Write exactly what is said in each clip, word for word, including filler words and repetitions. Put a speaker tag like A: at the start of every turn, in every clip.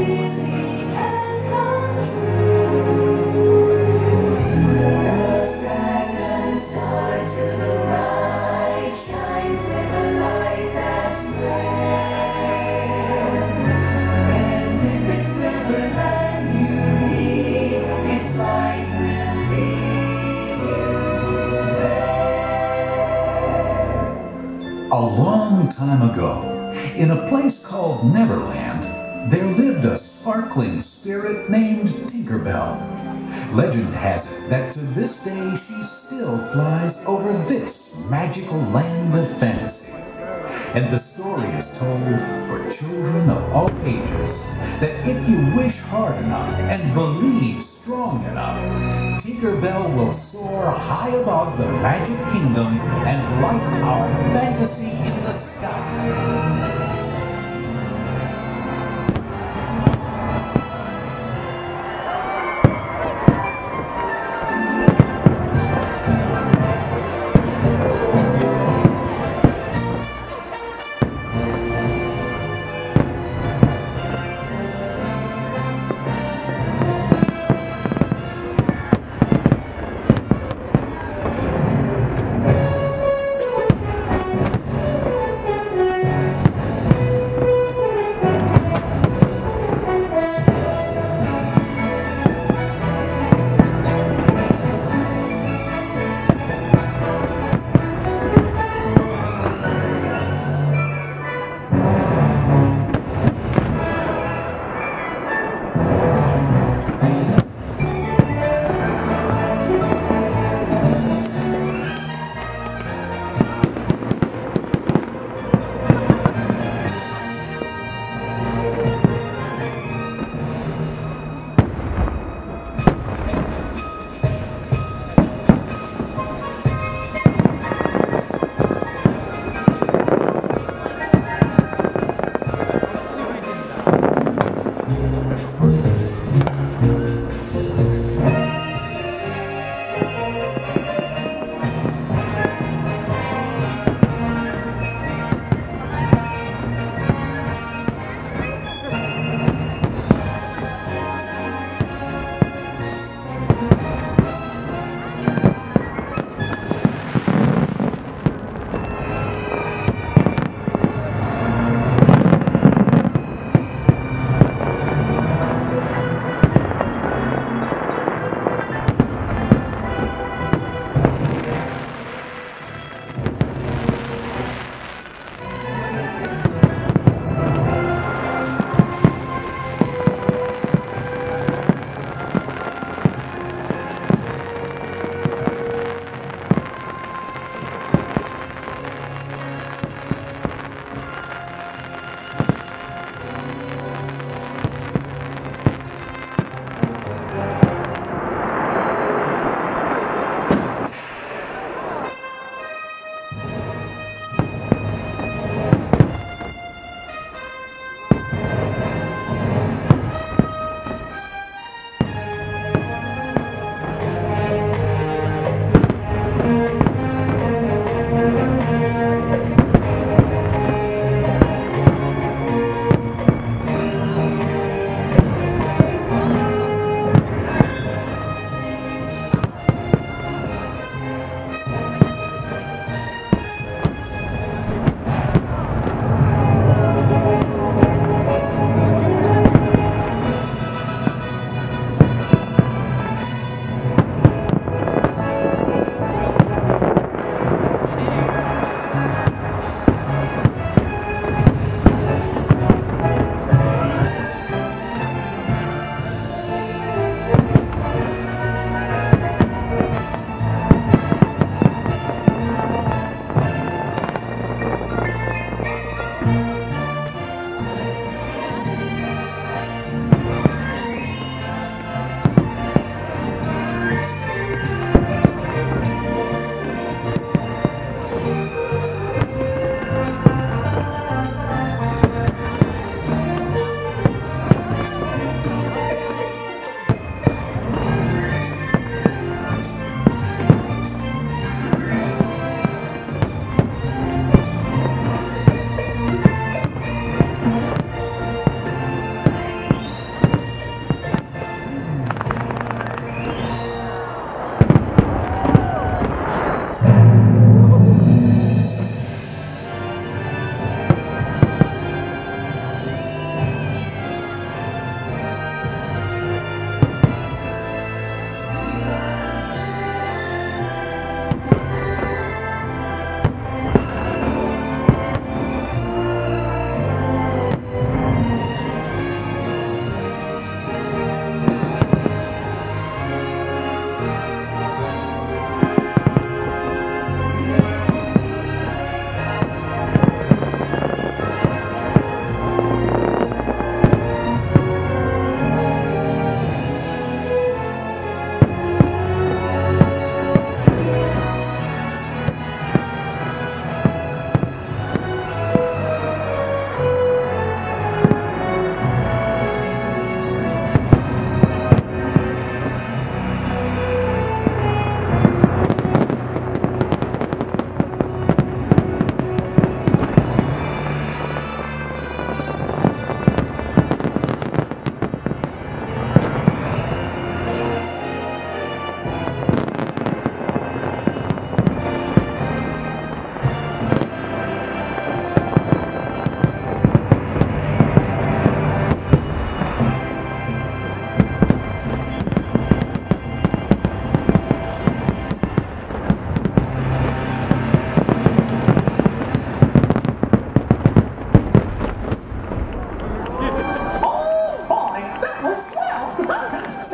A: A long time ago, in a place called Neverland, there lived a sparkling spirit named Tinkerbell. Legend has it that to this day she still flies over this magical land of fantasy. And the story is told for children of all ages that if you wish hard enough and believe strong enough, Tinkerbell will soar high above the magic kingdom and light our fantasy in the sky.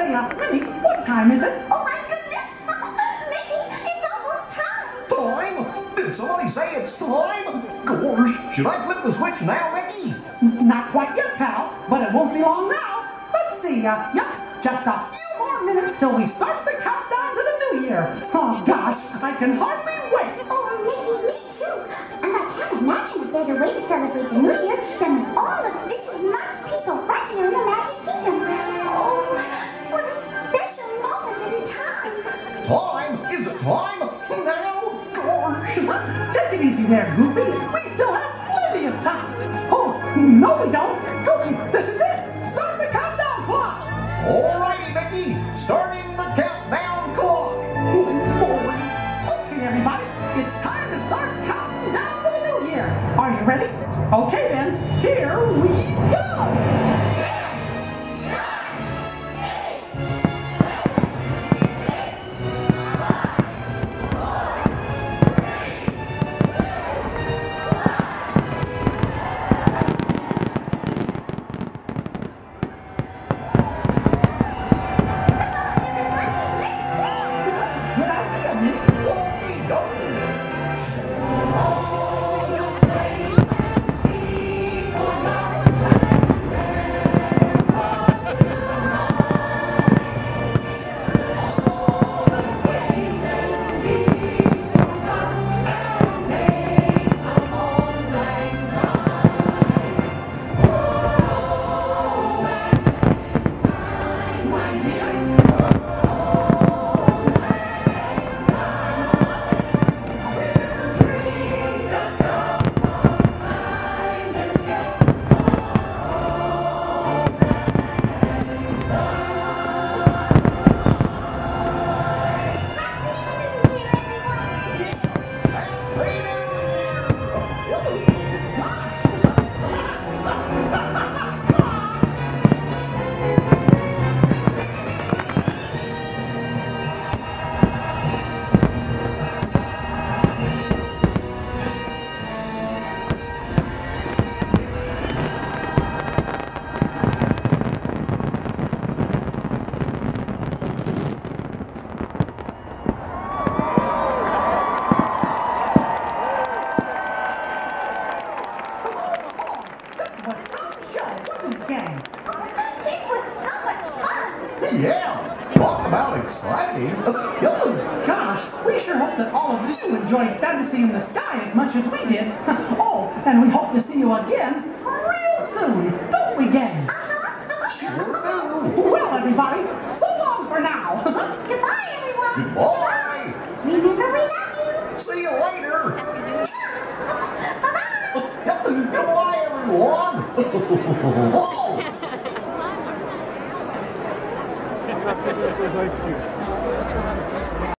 B: Say, uh, Minnie, what time is it?
C: Oh my goodness! Mickey, it's almost time!
D: Time? Did somebody say it's time? Gosh, should I flip the switch now, Mickey?
B: Not quite yet, pal, but it won't be long now. Let's see, uh, yep, just a few more minutes till we start the countdown to the new year. Oh gosh, I can hardly wait.
C: Oh, Mickey, me too. And I can't imagine a better way to celebrate the new year than with all of these nice people right here in the Magic Kingdom. Oh, what a special moment in time.
D: Time? Is it time? Now? Gosh.
B: Take it easy there, Goofy. We still have plenty of time. Oh, no we don't. Goofy, this is it. Start the countdown clock.
D: Alrighty, Mickey. Starting the countdown clock.
B: Okay, everybody. It's time to start counting down for the new year. Are you ready? Okay, then. Here we go.
D: Yeah, talk about exciting.
B: Oh, gosh, we sure hope that all of you enjoyed Fantasy in the Sky as much as we did. Oh, and we hope to see you again real soon, don't we, gang?
D: Sure do.
B: Well, everybody, so long for now.
C: Goodbye, everyone.
D: Goodbye.
C: Remember, we love you.
D: See you later.
C: Bye-bye.
D: Goodbye, everyone. Oh.
E: Ice cubes.